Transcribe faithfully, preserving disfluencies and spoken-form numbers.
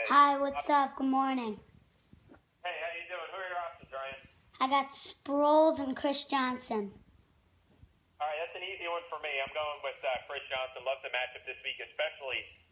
Hi, what's up? Good morning. Hey, how you doing? Who are your options, Ryan? I got Sproles and Chris Johnson. All right, that's an easy one for me. I'm going with uh, Chris Johnson. Love the matchup this week, especially